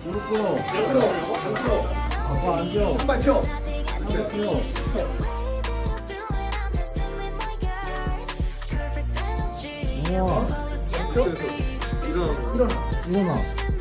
무릎 꿇어. 아빠 앉아. 한발 펴. 한발 펴. 우와. 일어나. 일어나.